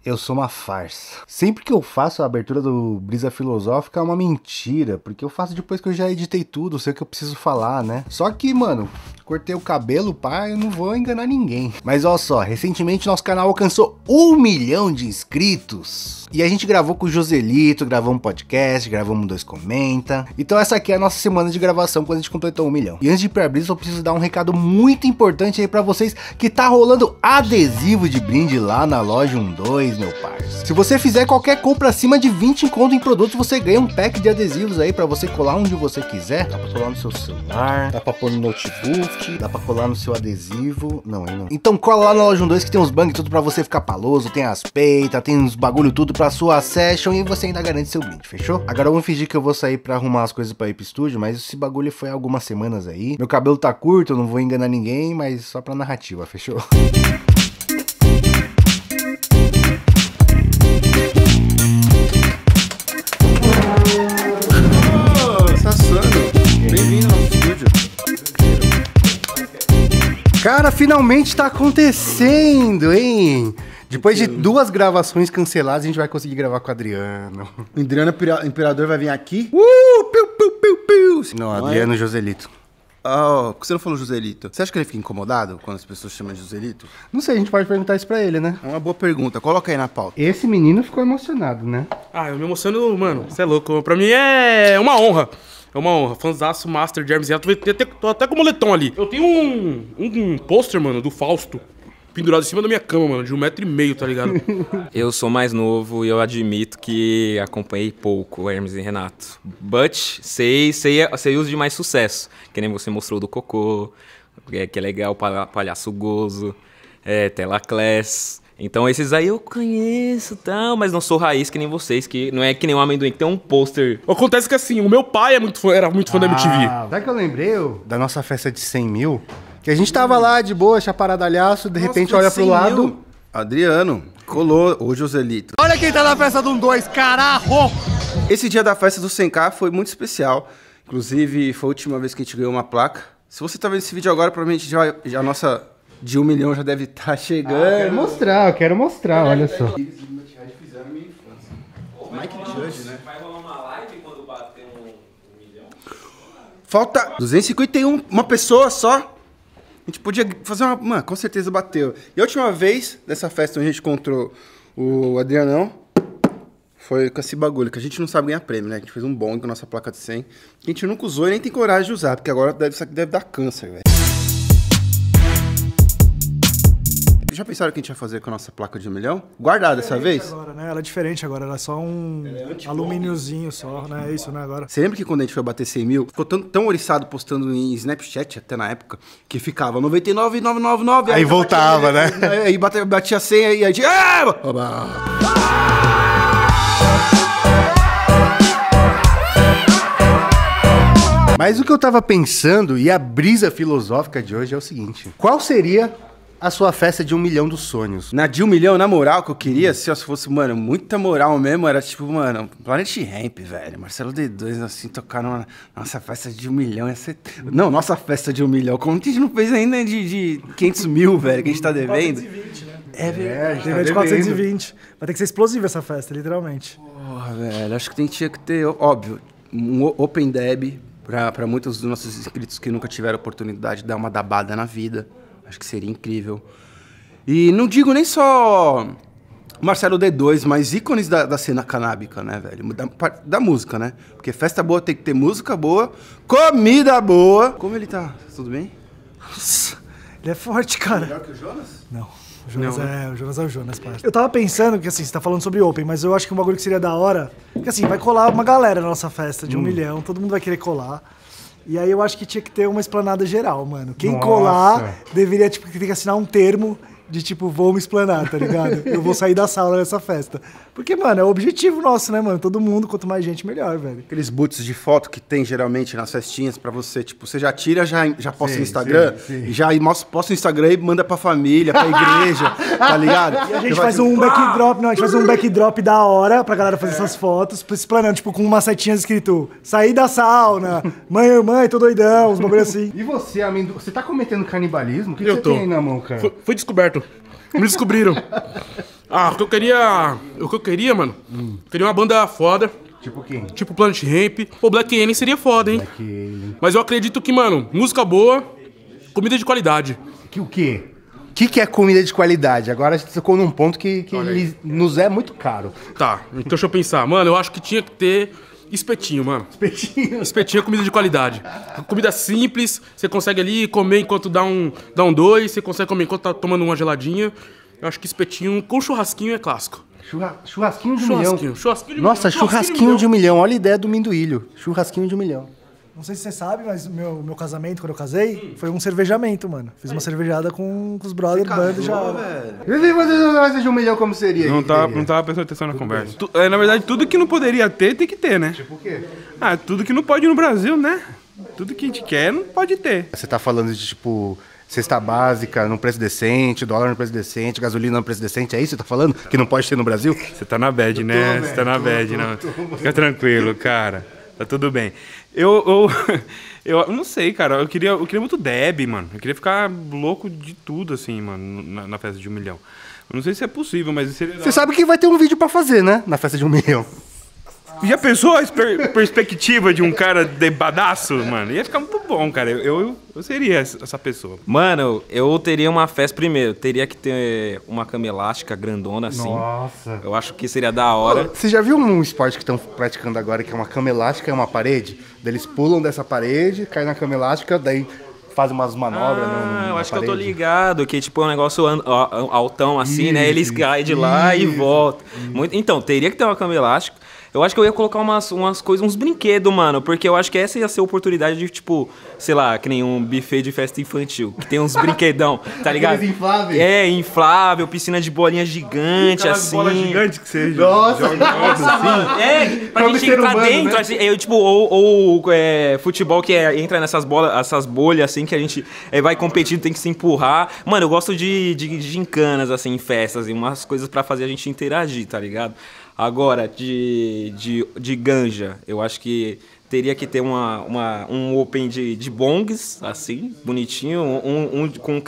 Eu sou uma farsa. Sempre que eu faço a abertura do Brisa Filosófica é uma mentira, porque eu faço depois que eu já editei tudo, sei o que eu preciso falar, né? Só que, mano, cortei o cabelo, pá, eu não vou enganar ninguém. Mas olha só, recentemente nosso canal alcançou 1 milhão de inscritos. E a gente gravou com o Joselito, gravamos um podcast, gravamos um 2 Comenta. Então essa aqui é a nossa semana de gravação quando a gente completou 1 milhão. E antes de ir pra Brisa, eu preciso dar um recado muito importante aí pra vocês, que tá rolando adesivo de brinde lá na loja 12, meu parça. Se você fizer qualquer compra acima de 20 conto em produtos, você ganha um pack de adesivos aí pra você colar onde você quiser. Dá pra colar no seu celular, dá pra pôr no notebook, dá pra colar no seu adesivo. Não, aí não. Então cola lá na loja 12 que tem uns bang tudo pra você ficar paloso, tem as peitas, tem uns bagulho tudo pra sua session e você ainda garante seu brinde, fechou? Agora vamos fingir que eu vou sair pra arrumar as coisas pra ir pro estúdio, mas esse bagulho foi há algumas semanas aí. Meu cabelo tá curto, eu não vou enganar ninguém, mas só pra narrativa, fechou? Bem-vindo ao nosso estúdio. Cara, finalmente tá acontecendo, hein? Depois de 2 gravações canceladas, a gente vai conseguir gravar com o Adriano. O Adriano Imperador vai vir aqui? Piu, piu, piu, piu. Não, Adriano Joselito. Oh, você não falou Joselito. Você acha que ele fica incomodado quando as pessoas chamam de Joselito? Não sei, a gente pode perguntar isso pra ele, né? É uma boa pergunta. Coloca aí na pauta. Esse menino ficou emocionado, né? Ah, eu me emociono, mano. Você é louco. Pra mim é uma honra. É uma honra. Fanzaço Master de Hermes Renato. Tô até com o moletom ali. Eu tenho um pôster, mano, do Fausto. Pendurado em cima da minha cama, mano, de 1,5 m, tá ligado? Eu sou mais novo e eu admito que acompanhei pouco o Hermes e Renato. But sei os de mais sucesso. Que nem você mostrou do Cocô, que é legal, Palhaço Gozo, Telaclass. Então esses aí eu conheço e tal, mas não sou raiz que nem vocês, que não é que nem um amendoim que tem um pôster. Acontece que assim, o meu pai era muito fã da MTV. Sabe que eu lembrei da nossa festa de 100 mil? Que a gente tava lá de boa, chaparadalhaço, de repente olha pro lado. Adriano, colou o Joselito. Olha quem tá na festa do 12, caralho! Esse dia da festa do 100K foi muito especial. Inclusive, foi a última vez que a gente ganhou uma placa. Se você tá vendo esse vídeo agora, provavelmente já a nossa de 1 milhão já deve estar chegando. Eu quero mostrar, olha só. Mike Judge, né? Vai rolar uma live quando bater 1 milhão? Falta 251, uma pessoa só. A gente podia fazer uma... Mano, com certeza bateu. E a última vez dessa festa onde a gente encontrou o Adrianão foi com esse bagulho, que a gente não sabe ganhar prêmio, né? A gente fez um bong com a nossa placa de 100, que a gente nunca usou e nem tem coragem de usar, porque agora isso aqui deve dar câncer, velho. Já pensaram o que a gente vai fazer com a nossa placa de 1 milhão? Guardar dessa vez? Agora, né? Ela é diferente agora, ela é só um alumíniozinho só, né? É isso, né? Agora. Você lembra que quando a gente foi bater 100 mil, ficou tão oriçado postando em Snapchat, até na época, que ficava 99,999. Aí voltava, né? Aí batia 100, aí a gente... Mas o que eu tava pensando, e a brisa filosófica de hoje é o seguinte: qual seria a sua festa de 1 milhão dos sonhos? Na de 1 milhão, na moral, que eu queria, se fosse, mano, muita moral mesmo, era tipo, mano, Planet Ramp, velho. Marcelo D2, assim, tocar numa nossa festa de 1 milhão. Ia ser... Não, nossa festa de 1 milhão. Como que a gente não fez ainda de 500 mil, velho, que a gente tá devendo? 420, né? É verdade. Tem de 420. Vai ter que ser explosiva essa festa, literalmente. Porra, velho, acho que tinha que ter, óbvio, um Open Deb pra muitos dos nossos inscritos que nunca tiveram oportunidade de dar uma dabada na vida. Acho que seria incrível. E não digo nem só Marcelo D2, mas ícones da cena canábica, né, velho? Da música, né? Porque festa boa tem que ter música boa, comida boa. Como ele tá? Tudo bem? Nossa, ele é forte, cara. Melhor que o Jonas? Não. O Jonas é o Jonas, parça. Eu tava pensando que, assim, você tá falando sobre Open, mas eu acho que um bagulho que seria da hora... Porque, assim, vai colar uma galera na nossa festa de 1 milhão, todo mundo vai querer colar. E aí eu acho que tinha que ter uma esplanada geral, mano. Quem colar deveria, tipo, ter que assinar um termo de, tipo, vou me explanar, tá ligado? Eu vou sair da sala dessa festa. Porque, mano, é o objetivo nosso, né, mano? Todo mundo, quanto mais gente, melhor, velho. Aqueles boots de foto que tem geralmente nas festinhas pra você, tipo, você já tira, já posta no Instagram, e já posta no Instagram e manda pra família, pra igreja, tá ligado? E a gente faz um backdrop, não, a gente faz um backdrop da hora pra galera fazer essas fotos, explanando, tipo, com umas setinhas escrito, saí da sauna, mãe, tô doidão, uns bagulho assim. E você, amendoim, você tá cometendo canibalismo? O que Eu você tô. tem aí na mão, cara? Foi descoberto. Me descobriram. Ah, o que eu queria, mano, queria uma banda foda. Tipo quem? Tipo Planet Hemp. Pô, Black Alien seria foda, hein? Black Alien. Mas eu acredito que, mano, música boa, comida de qualidade. Que o quê? O que é comida de qualidade? Agora a gente tocou num ponto que nos é muito caro. Tá, então deixa eu pensar. Mano, eu acho que tinha que ter espetinho, mano. Espetinho. Espetinho é comida de qualidade. Comida simples, você consegue ali comer enquanto dá um dois, você consegue comer enquanto tá tomando uma geladinha. Eu acho que espetinho com churrasquinho é clássico. Churrasquinho de 1 milhão. Churrasquinho de Nossa, churrasquinho de 1 milhão. Olha a ideia do Minduílio. Churrasquinho de 1 milhão. Não sei se você sabe, mas meu casamento, quando eu casei, foi um cervejamento, mano. Fiz uma cervejada com os brothers, banda já. E você de 1 milhão como seria? Não tava prestando atenção na conversa. Na verdade, tudo que não poderia ter, tem que ter, né? Tipo o quê? Ah, tudo que não pode no Brasil, né? Tudo que a gente quer, não pode ter. Você tá falando de, tipo, cesta básica num preço decente, dólar num preço decente, gasolina num preço decente, é isso que você tá falando? Que não pode ter no Brasil? Você tá na bad, né? Você tá na bad, não. Fica tranquilo, cara. Tá tudo bem. Eu não sei, cara. Eu queria muito Deb, mano. Eu queria ficar louco de tudo, assim, mano, na festa de 1 milhão. Eu não sei se é possível, mas seria... Você sabe que vai ter um vídeo pra fazer, né? Na festa de 1 milhão. Já pensou a perspectiva de um cara debadaço, mano? Ia ficar muito bom, cara. Eu seria essa pessoa. Mano, eu teria uma festa primeiro. Teria que ter uma cama elástica grandona assim. Nossa. Eu acho que seria da hora. Você já viu um esporte que estão praticando agora, que é uma cama elástica e uma parede? Daí eles pulam dessa parede, caem na cama elástica, daí fazem umas manobras na eu acho parede. que eu tô ligado, que tipo é um negócio altão assim, né? Eles caem de lá e voltam. Então, teria que ter uma cama elástica. Eu acho que eu ia colocar umas coisas, uns brinquedos, mano. Porque eu acho que essa ia ser a oportunidade de, tipo, sei lá, que nem um buffet de festa infantil. Que tem uns brinquedão, tá ligado? Aqueles infláveis? É, inflável, piscina de bolinha gigante, assim. Bola gigante que você Nossa! joga assim. É, pra Como gente ser entrar humano, dentro, né? assim, tipo, ou futebol que entra nessas bolas, essas bolhas, assim, que a gente vai competindo, tem que se empurrar. Mano, eu gosto de gincanas, assim, em festas, e umas coisas pra fazer a gente interagir, tá ligado? Agora, de ganja, eu acho que teria que ter um open de bongs, assim, bonitinho, um com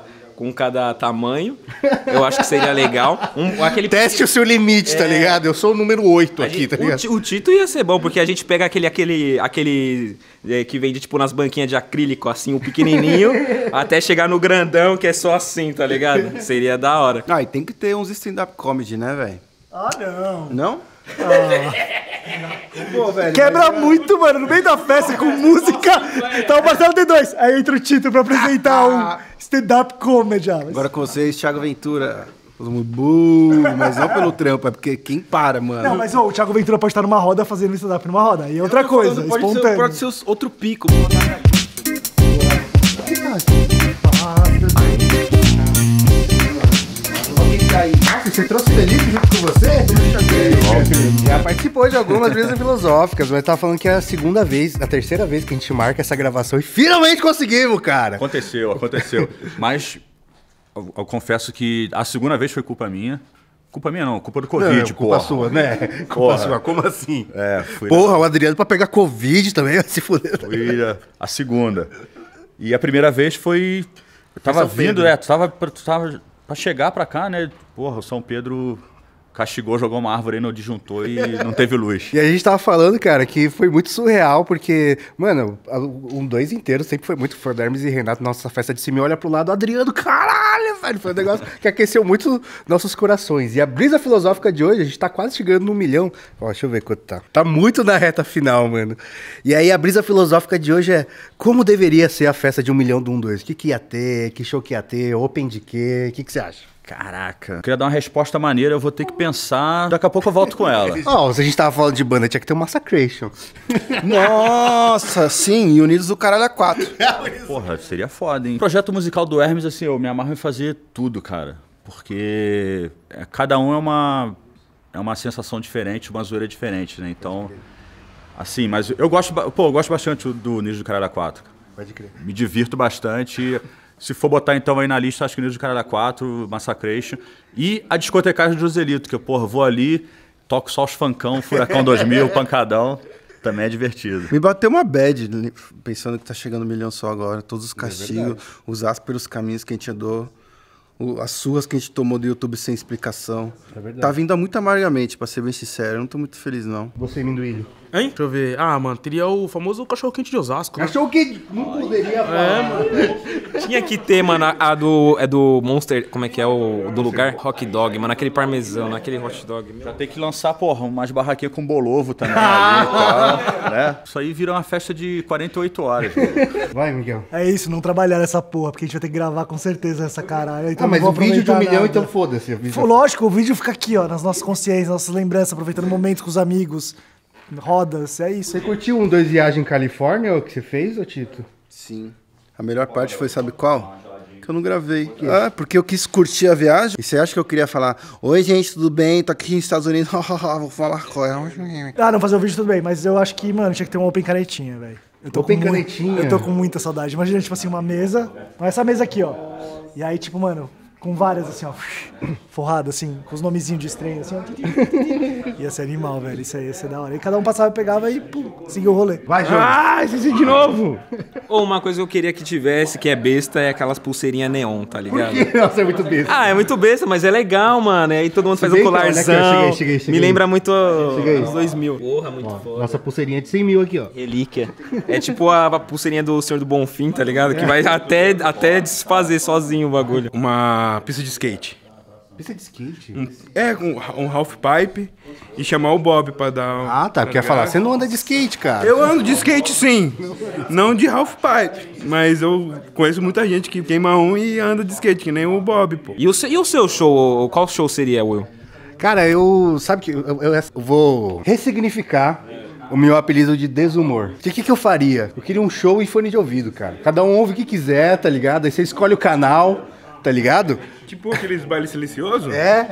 cada tamanho. Eu acho que seria legal. Teste o seu limite, tá ligado? Eu sou o número 8 aqui, tá ligado? O Tito ia ser bom, porque a gente pega aquele que vende, tipo, nas banquinhas de acrílico, assim, o pequenininho, até chegar no grandão, que é só assim, tá ligado? Seria da hora. Ah, e tem que ter uns stand-up comedy, né, velho? Ah, não. Não? Pô, velho, Quebra muito, mano. No meio da festa, com música. Tá o Marcelo D2. Aí entra o Tito pra apresentar um stand-up comedy. Agora com vocês, Thiago Ventura. Todo mundo, mas não pelo trampo, é porque quem para, mano. Não, mas o Thiago Ventura pode estar numa roda fazendo stand-up numa roda. Aí é outra coisa, espontâneo. Pode ser outro pico. Nossa, você trouxe o Felipe junto com você? Já participou de algumas brisas filosóficas, mas tava falando que é a terceira vez que a gente marca essa gravação e finalmente conseguimos, cara! Aconteceu. Mas eu confesso que a segunda vez foi culpa minha. Culpa minha não, culpa do Covid, culpa sua, né? Culpa sua, como assim? Porra, o Adriano pra pegar Covid também, se fuder. Foi a segunda. E a primeira vez foi... Eu tava vindo, tu tava pra chegar pra cá, né? Porra, o São Pedro castigou, jogou uma árvore aí no disjuntor e não teve luz. E a gente tava falando, cara, que foi muito surreal, porque, mano, um 2 inteiro sempre foi muito for Hermes e Renato. Nossa festa de cima olha pro lado, Adriano, caralho, velho. Foi um negócio que aqueceu muito nossos corações. E a brisa filosófica de hoje, a gente tá quase chegando no 1 milhão. Ó, deixa eu ver quanto tá. Tá muito na reta final, mano. E aí a brisa filosófica de hoje é como deveria ser a festa de 1 milhão do 1-2? O que ia ter? Que show que ia ter? Open de quê? O que você acha? Caraca. Queria dar uma resposta maneira, eu vou ter que pensar. Daqui a pouco eu volto com ela. Ó, se a gente tava falando de banda, tinha que ter um Massacration. Nossa, sim, e Unidos do Caralho a 4. Porra, seria foda, hein? O projeto musical do Hermes, assim, eu me amarro em fazer tudo, cara. Porque cada um é uma sensação diferente, uma zoeira diferente, né? Então, assim, mas eu gosto bastante do Unidos do Caralho a 4. Pode crer. Me divirto bastante. Se for botar então aí na lista, acho que Unidos do Caralho 4, Massacration. E a discotecagem de Joselito, que eu, porra, vou ali, toco só os funkão, Furacão 2000, pancadão. Também é divertido. Me bateu uma bad, pensando que tá chegando 1 milhão só agora. Todos os castigos, os ásperos caminhos que a gente andou. as surras que a gente tomou do YouTube sem explicação. É verdade. Tá vindo muito amargamente, pra ser bem sincero. Eu não tô muito feliz, não. Você, Minduílio. Hein? Deixa eu ver. Ah, mano, teria o famoso cachorro-quente de Osasco, né? Achou que não poderia falar. Tinha que ter, mano, a do... É do Monster... Como é que é o do lugar? Rock Dog, mano. Aquele parmesão, naquele hot dog. Já tem que lançar, porra, umas barraquinhas com bolovo também ali e tal, né? Isso aí vira uma festa de 48 horas. Vai, Miguel. É isso, não trabalhar nessa porra, porque a gente vai ter que gravar com certeza essa caralho. Então Mas não o vou vídeo de 1 aproveitar milhão, nada. então foda-se. Lógico, o vídeo fica aqui, ó, nas nossas consciências, nossas lembranças, aproveitando momentos com os amigos, rodas, é isso. Você curtiu um 2 Viagem em Califórnia, o que você fez, ô Tito? Sim. A melhor parte foi, sabe qual? Que eu não gravei. Ah, porque eu quis curtir a viagem. E você acha que eu queria falar: oi, gente, tudo bem? Tô aqui nos Estados Unidos. Vou falar qual é. Ah, não, fazer o vídeo tudo bem, mas eu acho que, mano, tinha que ter uma open canetinha, velho. Open canetinha? Eu tô com muita saudade. Imagina, tipo assim, uma mesa, essa mesa aqui, ó. E aí, tipo, mano, com várias, assim, ó, forrada, assim, com os nomezinhos de estranho, assim, ó. Ia ser animal, velho, isso aí ia ser da hora. E cada um passava, pegava e, pum, seguia o rolê. Vai, João. Ah, esqueci de novo! Ou uma coisa que eu queria que tivesse, que é besta, é aquelas pulseirinhas neon, tá ligado? Nossa, é muito besta. Ah, é muito besta, mas é legal, mano. E aí todo mundo faz um deita? Olha aqui, ó, colarzão. cheguei. Me lembra muito Cheguei. os 2000. Porra, muito foda. Nossa pulseirinha de 100 mil aqui, ó. Relíquia. É tipo a pulseirinha do Senhor do Bonfim, tá ligado? Que vai até desfazer sozinho o bagulho. Uma pista de skate. Pista de skate? Um half pipe e chamar o Bob pra dar um... Ah, tá. Porque ia falar, você não anda de skate, cara. Eu ando de skate, sim. Não de half pipe. Mas eu conheço muita gente que queima um e anda de skate, que nem o Bob, pô. E o seu show? Qual show seria, Will? Cara, sabe que eu vou ressignificar o meu apelido de desumor. O que eu faria? Eu queria um show em fone de ouvido, cara. Cada um ouve o que quiser, tá ligado? Aí você escolhe o canal, tá ligado? Tipo aqueles bailes silenciosos?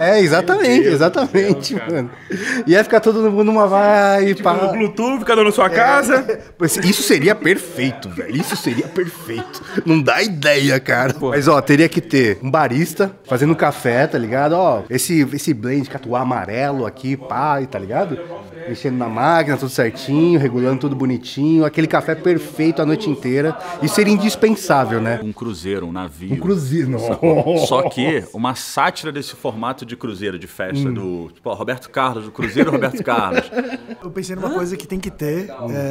Exatamente, mano. Ia ficar todo mundo numa vibe, Tipo, no Bluetooth, cada um na sua casa. Isso seria perfeito, velho. Isso seria perfeito. Não dá ideia, cara. Mas, ó, teria que ter um barista fazendo café, tá ligado? Ó, esse blend catuá amarelo aqui, pá, tá ligado? Mexendo na máquina, tudo certinho, regulando tudo bonitinho. Aquele café perfeito a noite inteira. Isso seria indispensável, né? Um cruzeiro, um navio. Um cruzeiro. Só que uma sátira desse formato de cruzeiro, de festa, do tipo, ó, Roberto Carlos, do Cruzeiro Roberto Carlos. Eu pensei numa coisa que tem que ter,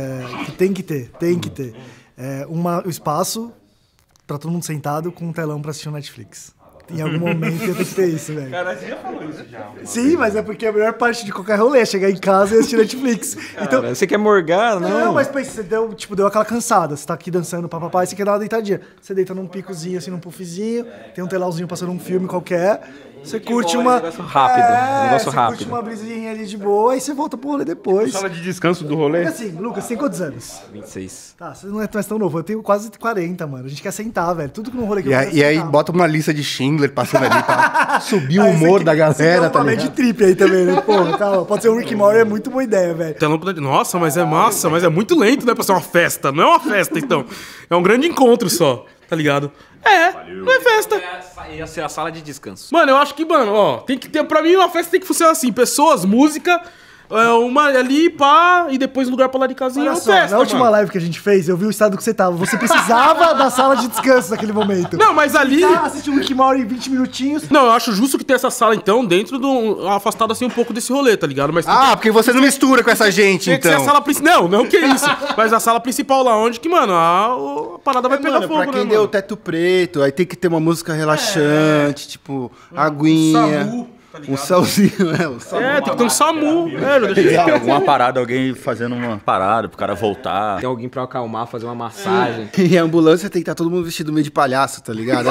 um espaço pra todo mundo sentado com um telão pra assistir o Netflix. Em algum momento ia ter que ter isso, velho. Cara, você já falou isso já. Sim, mas é porque a melhor parte de qualquer rolê é chegar em casa e assistir Netflix. Então, Você quer morgar? não, mas pensa, você deu aquela cansada. Você tá aqui dançando papapá e você quer dar uma deitadinha. Você deita num picozinho, assim, num puffzinho, tem um telãozinho passando um filme qualquer. Você curte uma. Um negócio rápido, um negócio você rápido. curte uma brisinha ali de boa e você volta pro rolê depois. Sala de descanso do rolê. Porque assim, Lucas, você tem quantos anos? 26. Tá, você não é mais tão novo. Eu tenho quase 40, mano. A gente quer sentar, velho. Tudo que no rolê que eu quero E aí sentar. bota uma lista de Schindler passando ali pra subir o Aí você humor que- da você quer galera, uma tá bad ligado? trip aí também, né? Porra, calma. Pode ser o Rick Maury, é muito boa ideia, velho. Nossa, mas é massa, mas é muito lento, né? Pra ser uma festa. Não é uma festa, então. É um grande encontro só, tá ligado? Não é festa. Ia ser a sala de descanso. Mano, eu acho que, mano, ó, tem que ter. Pra mim, uma festa tem que funcionar assim: pessoas, música, uma ali, pá, e depois lugar pra lá de casinha. Olha Uma só, festa, na última mano. live que a gente fez, eu vi o estado que você tava. Você precisava da sala de descanso naquele momento. Não, mas ali. Assistiu o Rick Maury em 20 minutinhos. Não, eu acho justo que ter essa sala, então, dentro do. Afastado assim um pouco desse rolê, tá ligado? Mas tem Ah, porque você não mistura com essa gente, tem que ser a então. sala principal. Não que isso. Mas a sala principal lá, onde que, mano, a parada vai pegar Mano, fogo, pra quem né, deu o mano? teto preto, aí tem que ter uma música relaxante, tipo, aguinha. SAMU, tá ligado? Um salzinho, um SAMU. É, tem que ter um SAMU, velho. Tem alguma parada, alguém fazendo uma parada pro cara voltar. Tem alguém pra acalmar, fazer uma massagem. E a ambulância tem que estar todo mundo vestido meio de palhaço, tá ligado?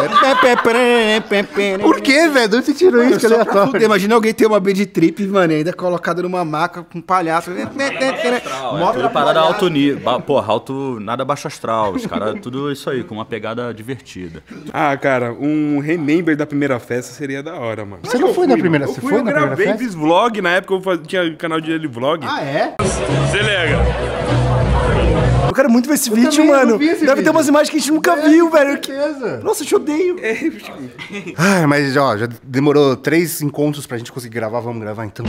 Por quê, velho? De onde você tirou isso? Que Só pra aleatório. fuder, imagina alguém ter uma bad trip, mano, e ainda colocado numa maca com um palhaço. É tudo parada alto nível. Porra, alto, nada baixo astral. Os caras, tudo isso aí, com uma pegada divertida. Ah, cara, um remember da primeira festa seria da hora, mano. Você não foi na primeira, Eu você fui, foi eu na primeira gravei, festa? fiz vlog, na época eu tinha canal de daily vlog. Ah, é? Se liga. Eu quero muito ver esse vídeo, também, eu mano. não vi esse Deve ter vídeo. umas imagens que a gente nunca viu, velho. certeza. Nossa, eu te odeio. Ah, mas ó, já demorou 3 encontros pra gente conseguir gravar, vamos gravar então.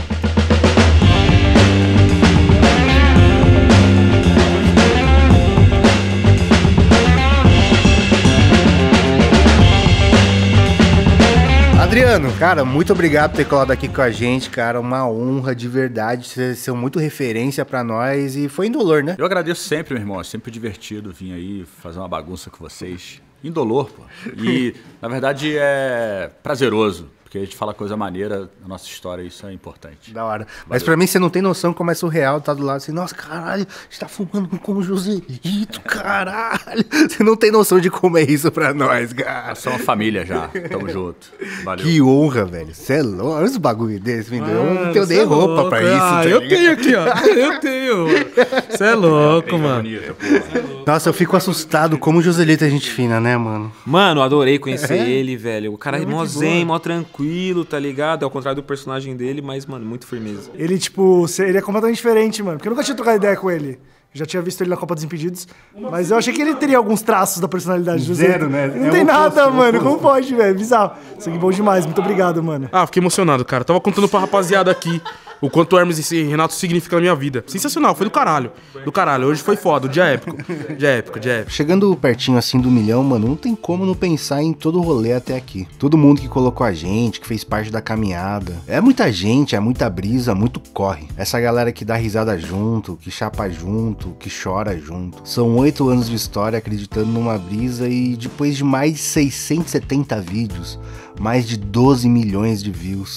Adriano, cara, muito obrigado por ter colado aqui com a gente, cara. Uma honra de verdade. Vocês são muito referência pra nós e foi indolor, né? Eu agradeço sempre, meu irmão. É sempre divertido vir aí fazer uma bagunça com vocês. Indolor, pô. E, na verdade, é prazeroso. Porque a gente fala coisa maneira na nossa história, isso é importante. Da hora. Mas pra mim, você não tem noção como é surreal, tá do lado assim, nossa, caralho, a gente tá fumando com o Joselito, caralho. Você não tem noção de como é isso pra nós, cara. Nós somos uma família já, tamo junto. Valeu. Que honra, velho. Você é louco. Olha os bagulho desse, meu Deus. Eu não tenho nem roupa pra isso. Tá eu ligado? tenho aqui, ó. Eu tenho. Você é louco, mano. Nossa, eu fico assustado como o Joselito é gente fina, né, mano? Mano, adorei conhecer ele, velho. O cara é mó zen, mó tranquilo, tá ligado? Ao contrário do personagem dele, mas, mano, muito firmeza. Ele, tipo, ele é completamente diferente, mano. Porque eu nunca tinha trocado ideia com ele. Já tinha visto ele na Copa dos Impedidos. Mas eu achei que ele teria alguns traços da personalidade do Zero, né? Não É tem o nada, oposto, mano. o Como pode, velho? Bizarro. Isso aqui é bom demais. Muito obrigado, mano. Ah, fiquei emocionado, cara. Tava contando pra rapaziada aqui o quanto o Hermes e Renato significam na minha vida. Sensacional, foi do caralho. Do caralho. Hoje foi foda, o dia épico. Dia épico, dia épico. Chegando pertinho assim do 1 milhão, mano, não tem como não pensar em todo o rolê até aqui. Todo mundo que colocou a gente, que fez parte da caminhada. É muita gente, é muita brisa, muito corre. Essa galera que dá risada junto, que chapa junto, que chora junto. São 8 anos de história acreditando numa brisa e depois de mais de 670 vídeos, mais de 12 milhões de views.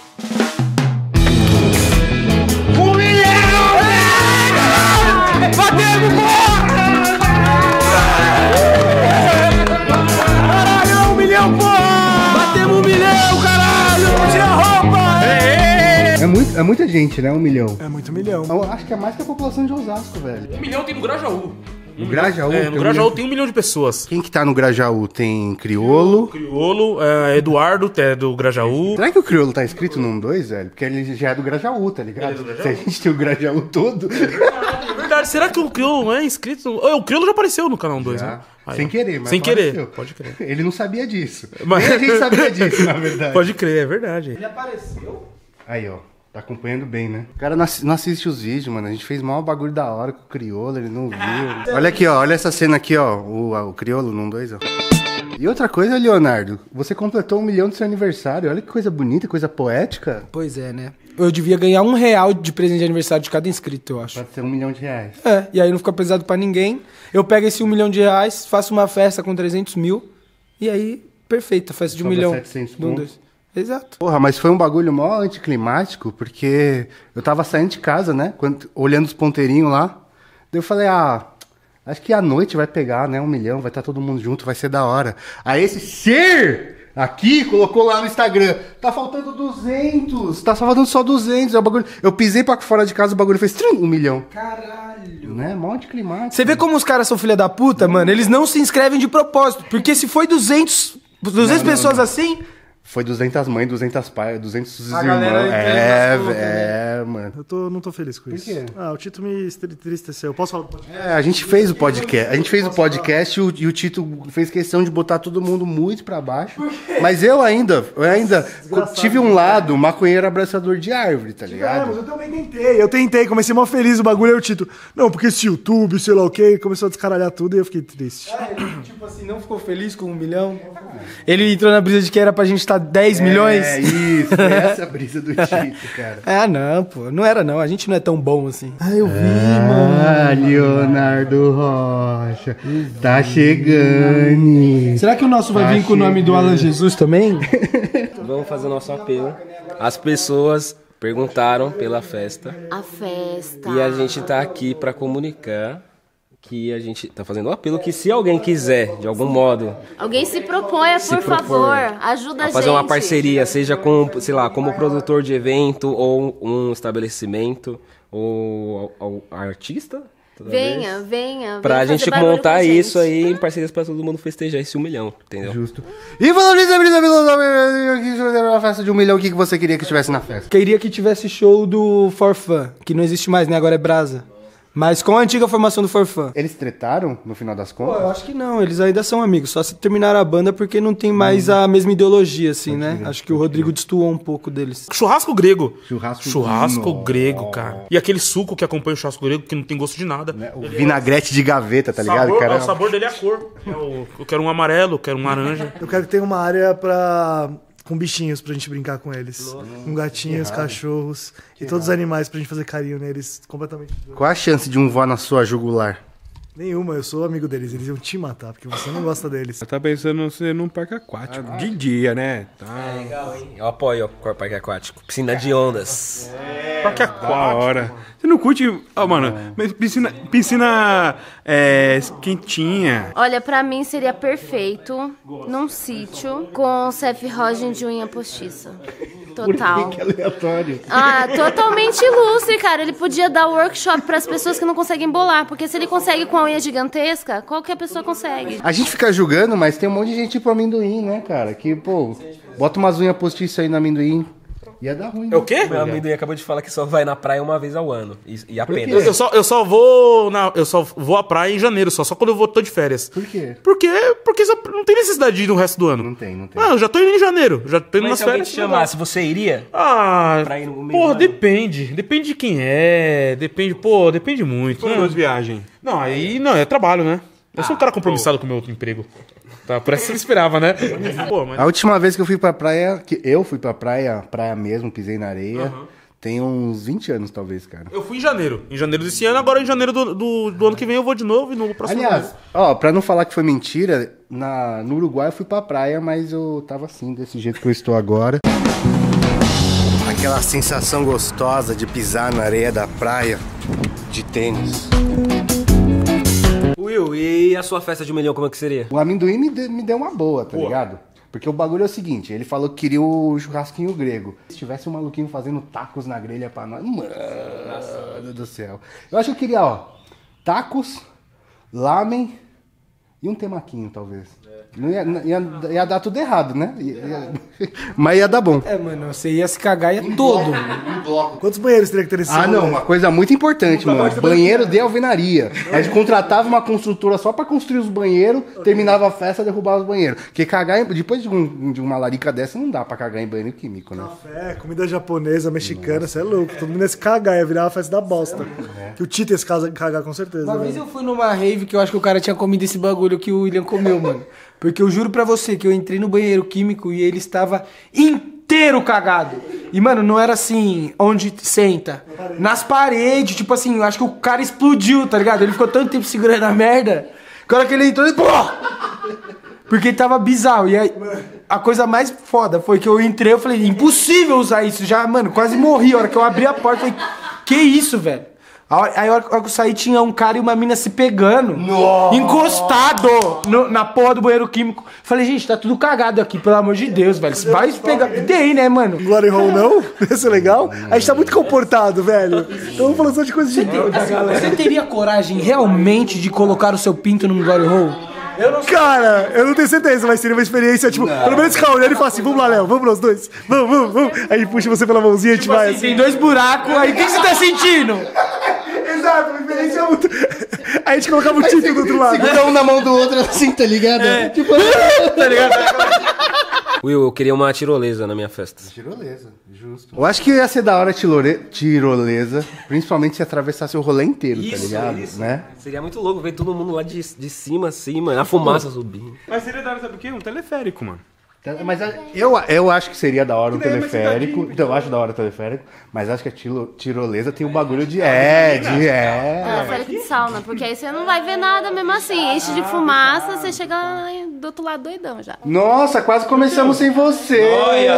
É muita gente, né? 1 milhão. É muito milhão. Eu acho que é mais que a população de Osasco, velho. 1 milhão tem no Grajaú. No Grajaú? É, no Grajaú tem 1 milhão de pessoas. Quem que tá no Grajaú? Tem Criolo. Criolo, Eduardo, é do Grajaú. Será que o Criolo tá inscrito no 2, velho? Porque ele já é do Grajaú, tá ligado? Ele é do Grajaú? Se a gente tem o Grajaú todo... É verdade, será que o Criolo não é inscrito? O Criolo já apareceu no canal 2, né? Aí, sem querer, mas sem apareceu. querer, pode crer. Ele não sabia disso. Mas- Nem a gente sabia disso, na verdade. Pode crer, é verdade. Aí, ó. Tá acompanhando bem, né? O cara não assiste os vídeos, mano. A gente fez maior bagulho da hora com o Criolo, ele não viu. Olha aqui, ó. Olha essa cena aqui, ó. O Criolo num 2, ó. E outra coisa, Leonardo. Você completou 1 milhão do seu aniversário. Olha que coisa bonita, coisa poética. Pois é, né? Eu devia ganhar R$1 de presente de aniversário de cada inscrito, eu acho. Pode ser 1 milhão de reais. É, e aí não fica pesado pra ninguém. Eu pego esse R$1 milhão, faço uma festa com 300 mil, e aí, perfeito, a festa de 1 Sobra milhão. 700 de um, pontos. dois. Exato. Porra, mas foi um bagulho mó anticlimático, porque eu tava saindo de casa, né? Olhando os ponteirinhos lá. Daí eu falei, acho que à noite vai pegar, né? 1 milhão, vai estar todo mundo junto, vai ser da hora. Aí esse ser aqui colocou lá no Instagram, tá faltando 200, tá só faltando só 200. É o bagulho. Eu pisei pra fora de casa, o bagulho fez 1 milhão. Caralho. Né? Mó anticlimático. Você vê como os caras são filha da puta, mano? Eles não se inscrevem de propósito. Porque se foi 200 pessoas assim... Foi 200 mães, 200 pais, 200 A irmãos. galera Mano. Eu não tô feliz com isso. quê? O Tito me entristeceu. Posso falar do podcast? A gente fez o podcast. E o Tito fez questão de botar todo mundo muito pra baixo. Mas eu ainda tive um lado maconheiro abraçador de árvore, tá Mas ligado? eu também tentei. Eu tentei, comecei mó feliz o bagulho. Aí o Tito, não, porque esse YouTube, sei lá o quê, começou a descaralhar tudo e eu fiquei triste. Ele, tipo assim, não ficou feliz com 1 milhão? Ele entrou na brisa de que era pra gente estar 10 milhões? É isso, essa brisa do Tito, cara. Ah, não, pô. Não era, não. A gente não é tão bom assim. Ah, eu vi, mano. Leonardo Rocha, tá chegando. Será que o nosso vai vir com o nome do Alan Jesus também? Vamos fazer o nosso apelo. As pessoas perguntaram pela festa. A festa. E a gente tá aqui pra comunicar que a gente tá fazendo um apelo que se alguém quiser, de algum modo, Alguém se proponha, por favor. Ajuda a gente. fazer uma parceria, seja com, sei lá, como produtor de evento ou um estabelecimento ou artista, talvez, Venha. pra venha gente fazer barulho montar com a gente. isso aí em parcerias pra todo mundo festejar esse 1 milhão, entendeu? Justo. E falando uma festa de 1 milhão, o que você queria que tivesse na festa? Queria que tivesse show do For Fun, que não existe mais, né? Agora é Brasa. Mas com a antiga formação do For Fun. Eles tretaram, no final das Pô, contas? eu acho que não, eles ainda são amigos. Só se terminaram a banda porque não tem mais a mesma ideologia, assim, né? Acho que o Rodrigo destoou um pouco deles. Churrasco grego. Churrasco grego, cara. E aquele suco que acompanha o churrasco grego, que não tem gosto de nada. O vinagrete de gaveta, tá ligado? Sabor, Cara, o sabor dele é a cor. Eu quero um amarelo, eu quero um laranja. Eu quero que tenha uma área pra com bichinhos pra gente brincar com eles. Com gatinhos, cachorros e todos os animais pra gente fazer carinho neles completamente. Qual a chance de um voar na sua jugular? Nenhuma, eu sou amigo deles, eles iam te matar, porque você não gosta deles. Você tá pensando em ser num parque aquático. De dia, né? Tá. É legal, hein? Eu apoio o parque aquático. Piscina de ondas. Parque aquático. Da hora. Você não curte... Ó, mano, mas piscina quentinha. Olha, pra mim seria perfeito num sítio com Seth Rogen de unha postiça. Total. Que aleatório. Ah, totalmente ilustre, cara. Ele podia dar workshop pras pessoas que não conseguem bolar. Porque se ele consegue com a unha gigantesca, qualquer pessoa consegue. A gente fica julgando, mas tem um monte de gente pro amendoim, né, cara? Que, pô, bota umas unhas postiças aí no amendoim. Ia dar ruim. É o quê? Meu amendoim acabou de falar que só vai na praia uma vez ao ano. E apenas. Eu só vou à praia em janeiro, só quando eu tô de férias. Por quê? Porque não tem necessidade de ir no resto do ano. Não tem. Ah, eu já tô indo em janeiro. Já tô indo Mas nas se alguém férias. te chamasse, você iria? Ah, Pra ir no meio do porra, ano? depende. Depende de quem é. Depende muito. Foi duas viagens. Não, aí não, é trabalho, né? Eu sou um cara compromissado com o meu outro emprego. Tá, por essa você esperava, né? Pô, mas... A última vez que eu fui pra praia, praia mesmo, pisei na areia, tem uns 20 anos talvez, cara. Eu fui em janeiro desse ano, agora em janeiro do ano que vem eu vou de novo e no próximo Aliás, ano. ó, pra não falar que foi mentira, no Uruguai eu fui pra praia, mas eu tava assim, desse jeito que eu estou agora. Aquela sensação gostosa de pisar na areia da praia, de tênis. Will, e a sua festa de 1 milhão, como é que seria? O amendoim me deu uma boa, tá ligado? Porque o bagulho é o seguinte, ele falou que queria o churrasquinho grego. Se tivesse um maluquinho fazendo tacos na grelha pra nós, mano do céu. Eu acho que eu queria, ó, tacos, lamen e um temaquinho, talvez. Não ia dar tudo errado, né? Mas ia dar bom. É, mano, você ia se cagar e ia todo. Quantos banheiros teria que ter nesse Não, uma coisa muito importante, mano. Banheiro de alvenaria. A gente contratava uma construtora só pra construir os banheiros, terminava a festa, derrubava os banheiros. Porque cagar, depois de uma larica dessa, não dá pra cagar em banheiro químico, né? Café, comida japonesa, mexicana, você é louco. Todo mundo ia se cagar, ia virar uma festa da bosta. Que o Tito ia se cagar com certeza. Uma vez eu fui numa rave que eu acho que o cara tinha comido esse bagulho que o William comeu, mano. Porque eu juro pra você que eu entrei no banheiro químico e ele estava inteiro cagado. E, mano, não era assim, onde senta. Nas paredes, tipo assim, eu acho que o cara explodiu, tá ligado? Ele ficou tanto tempo segurando a merda, que a hora que ele entrou, ele... Porque ele tava bizarro. E aí, a coisa mais foda foi que eu entrei, eu falei, impossível usar isso. Já, mano, quase morri. A hora que eu abri a porta, eu falei, que isso, velho? Aí a hora que eu saí, tinha um cara e uma mina se pegando. Nossa. Encostado na porra do banheiro químico. Falei, gente, tá tudo cagado aqui, pelo amor de Deus, velho. Vai se pegar. Tem, né, mano? Glory Hole não? Ia ser legal? A gente tá muito comportado, velho. Então vamos falar só de coisa de... Você teria coragem realmente de colocar o seu pinto num Glory Hole? Cara, eu não tenho certeza, mas seria uma experiência, tipo, pelo menos ficar olhando e falar assim, vamos lá, Léo, vamos nós dois. Vamos. Aí puxa você pela mãozinha e a gente vai. Assim, tem 2 buracos, aí o que você tá sentindo? Exato, uma experiência muito... Aí a gente colocava o Tito do outro lado. Segura um na mão do outro assim, tá ligado? Tipo... Tá ligado? Will, eu queria uma tirolesa na minha festa. Tirolesa, justo. Eu acho que ia ser da hora tirolesa, principalmente se atravessasse o rolê inteiro, tá ligado? Isso. Né? Seria muito louco ver todo mundo lá de cima, assim, mano. A fumaça subindo. Mas seria da hora, sabe o quê? Um teleférico, mano. Mas eu acho que seria da hora um teleférico. Então, eu acho da hora o teleférico, mas acho que a tirolesa tem um bagulho de... Teleférico de sauna, porque aí você não vai ver nada mesmo assim. Enche de fumaça, você chega lá do outro lado doidão já. Nossa, quase começamos sem você. Olha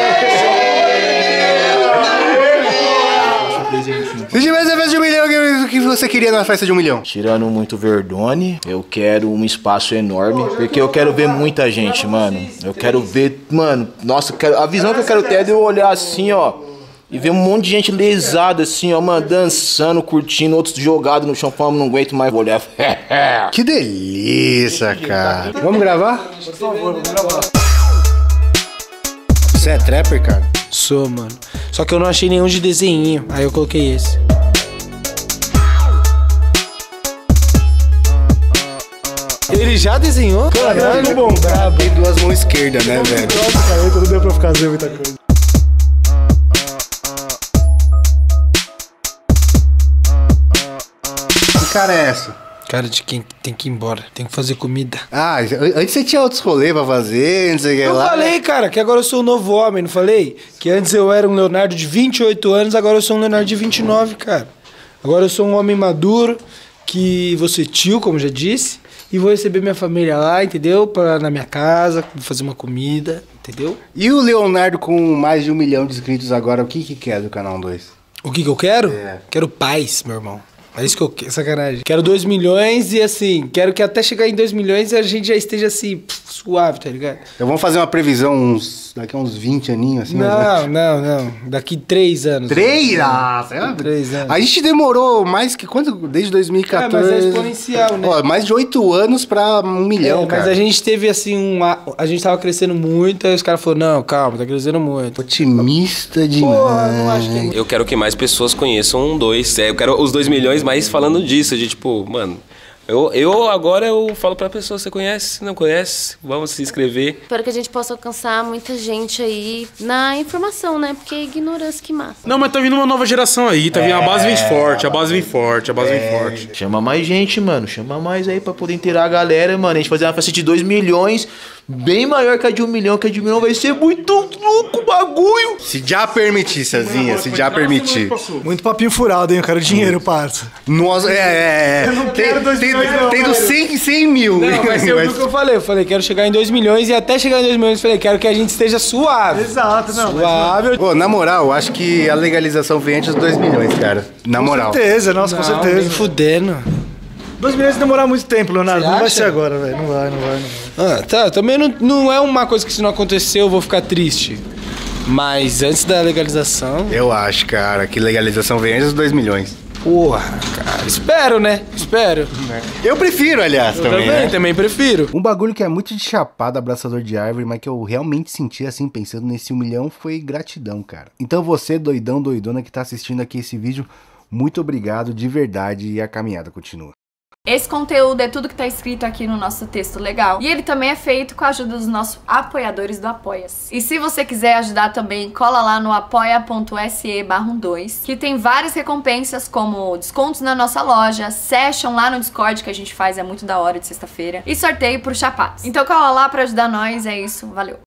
Se tivesse a festa de 1 milhão, o que você queria na festa de 1 milhão? Tirando muito Verdone, eu quero um espaço enorme, porque eu quero ver muita gente, mano. Eu quero ver, mano, nossa, a visão que eu quero ter é de eu olhar assim, ó, e ver um monte de gente lesada assim, ó, mano, dançando, curtindo, outros jogados no chão, falando, não aguento mais, vou olhar. Que delícia, cara. Vamos gravar? Por favor, vamos gravar. Você é trapper, cara? Sou, mano. Só que eu não achei nenhum de desenhinho, aí eu coloquei esse. Ele já desenhou? Caralho, bom. Tem 2 mãos esquerdas, né, velho? Nossa, cara, não deu pra ficar vendo muita coisa. Que cara é essa? Cara de quem tem que ir embora. Tem que fazer comida. Ah, antes você tinha outros rolês pra fazer, não sei o que Eu lá. falei, cara, que agora eu sou um novo homem, não falei? Que antes eu era um Leonardo de 28 anos, agora eu sou um Leonardo de 29, cara. Agora eu sou um homem maduro, que vou ser tio, como já disse, e vou receber minha família lá, entendeu? Na minha casa, vou fazer uma comida, entendeu? E o Leonardo com mais de 1 milhão de inscritos agora, o que quer do Canal 2? O que eu quero? É. Quero paz, meu irmão. É isso que eu quero, sacanagem. Quero 2 milhões e assim, quero que até chegar em 2 milhões a gente já esteja assim, suave, tá ligado? Então vamos fazer uma previsão daqui a uns 20 aninhos, assim? Não. Daqui 3 anos. 3? Ah, sei lá. 3 anos. A gente demorou mais que quanto? Desde 2014. Mas é exponencial, né? Ó, mais de 8 anos pra 1 milhão, cara. Mas a gente teve assim, a gente tava crescendo muito, aí os caras falaram, não, calma, tá crescendo muito. Otimista demais. Pô, não acho que... Eu quero que mais pessoas conheçam o 2. Eu quero os 2 milhões mais falando disso, de tipo, mano... Agora eu falo pra pessoa, você conhece, não conhece, vamos se inscrever. Espero que a gente possa alcançar muita gente aí na informação, né? Porque é ignorância que mata. Não, mas tá vindo uma nova geração aí, tá vindo, a base vem forte, a base vem forte. Chama mais gente, mano. Chama mais aí pra poder inteirar a galera, mano. A gente fazer uma festa de 2 milhões, bem maior que a de 1 milhão, que a de 1 milhão vai ser muito louco o bagulho. Se já permitir, Cezinha, se já permitir. Muito papinho furado, hein? Eu quero dinheiro, parça. Nossa, Eu não quero 2 milhões. Tendo 100 mil. Não, mas você ouviu o que eu falei? Eu falei, quero chegar em 2 milhões e até chegar em 2 milhões, eu falei, quero que a gente esteja suave. Exato, não. Suave. Pô, na moral, eu acho que a legalização vem antes dos 2 milhões, cara. Na moral. Com certeza, nossa, com Nem certeza. fudendo. 2 milhões vai demorar muito tempo, Leonardo. Você Não vai acha? ser agora, velho. Não vai. Ah, tá. Também não é uma coisa que se não acontecer eu vou ficar triste. Mas antes da legalização... Eu acho, cara, que legalização vem antes dos 2 milhões. Porra, cara. Espero, né? Espero. Eu prefiro, aliás, também, né? Também prefiro. Um bagulho que é muito de chapado, abraçador de árvore, mas que eu realmente senti, assim, pensando nesse 1 milhão, foi gratidão, cara. Então você, doidão, doidona, que tá assistindo aqui esse vídeo, muito obrigado, de verdade, e a caminhada continua. Esse conteúdo é tudo que tá escrito aqui no nosso texto legal. E ele também é feito com a ajuda dos nossos apoiadores do Apoia-se. E se você quiser ajudar também, cola lá no apoia.se/2, que tem várias recompensas, como descontos na nossa loja, session lá no Discord que a gente faz, é muito da hora, de sexta-feira, e sorteio pro Chapados. Então cola lá pra ajudar nós, é isso, valeu!